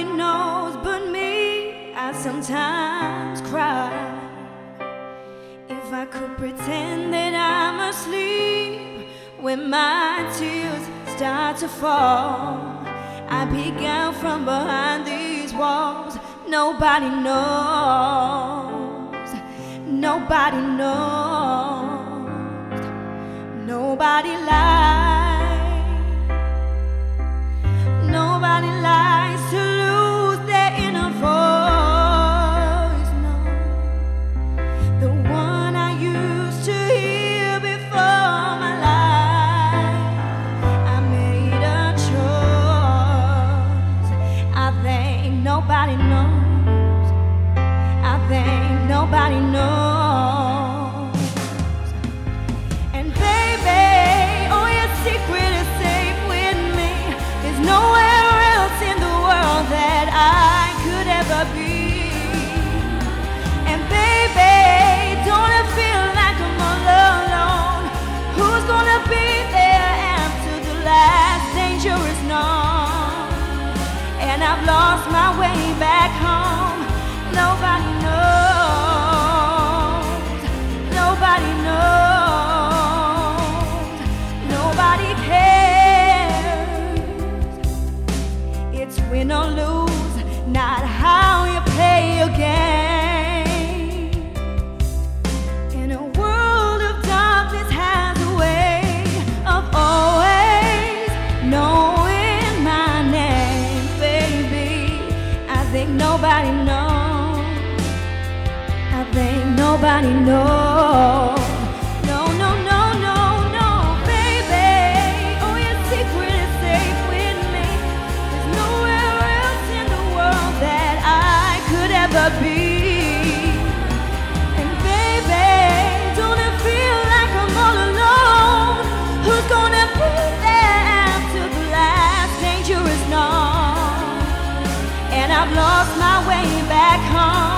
Nobody knows but me. I sometimes cry. If I could pretend that I'm asleep when my tears start to fall, I peek out from behind these walls. Nobody knows. Nobody knows. Nobody lies. Nobody lies to lose their inner voice. No, the one I used to hear before my life. I made a choice. I think nobody knows. I think nobody knows. And baby, oh, your secret is safe with me. There's nowhere else in the world that I could ever be. And baby, don't it feel like I'm all alone? Who's gonna be there after the last danger is known? And I've lost my way back home. Nobody knows. Nobody knows. Nobody cares. It's win or lose, not how you play your game. In a world of darkness has a way of always knowing my name, baby. I think nobody knows. I think nobody knows. No, no, no, no, no, baby. Oh, your secret is safe with me. There's nowhere else in the world that I could ever be. And baby, don't it feel like I'm all alone? Who's gonna be there after the last danger is known? And I've lost my way back home.